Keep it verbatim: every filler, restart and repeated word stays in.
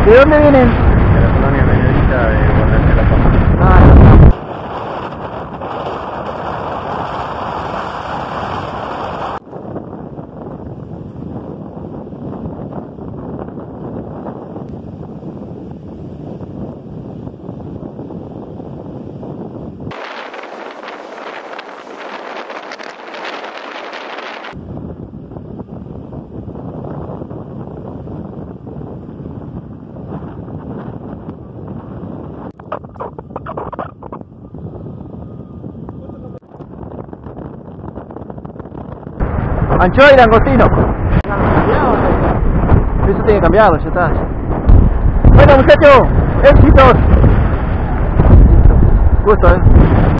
¿De dónde vienen? De la colonia Mediodita de Guadalajara de la Pampa. Ah, anchoa y langostino. Eso tiene cambiado, ya está. Bueno muchachos, éxitos. Gusto, eh.